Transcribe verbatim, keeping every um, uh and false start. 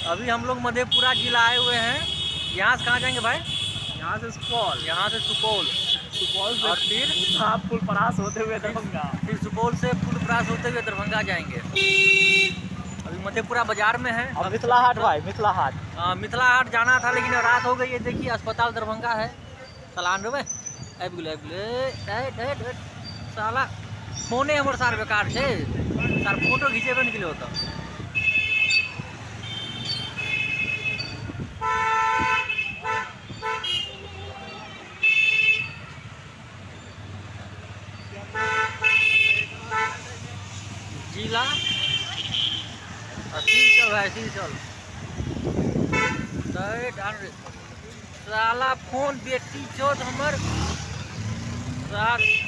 अभी हम लोग मधेपुरा जिला आए हुए हैं। यहाँ से कहाँ जाएंगे भाई? यहाँ से सुपौल, यहाँ से सुपौल, सुपौल से और फिर आप फुलपरास होते हुए दरभंगा, फिर सुपौल से फुलपरास होते हुए दरभंगा जाएंगे। अभी मधेपुरा बाजार में है। अब मिथिला हाट भाई, मिथिला हाट। हाँ, मिथिला हाट जाना था लेकिन रात हो गई है। देखिए अस्पताल दरभंगा है। सलान रे साला फोने हमारे सार बेकार है सार, फोटो खींचेबे निकले होता। जिला चल भाई, चल साला फोन बेटी चोद हमर सार